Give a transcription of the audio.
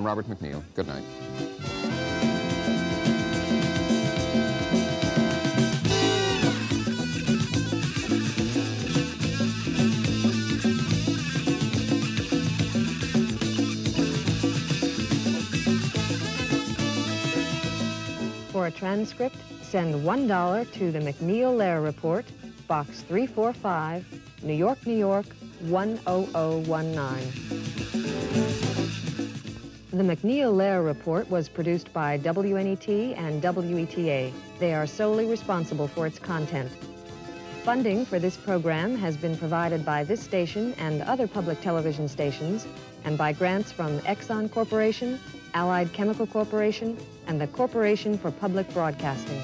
I'm Robert McNeil. Good night. For a transcript, send $1 to the McNeil-Lehrer Report, Box 345, New York, New York, 10019. The McNeil-Lehrer Report was produced by WNET and WETA. They are solely responsible for its content. Funding for this program has been provided by this station and other public television stations, and by grants from Exxon Corporation, Allied Chemical Corporation, and the Corporation for Public Broadcasting.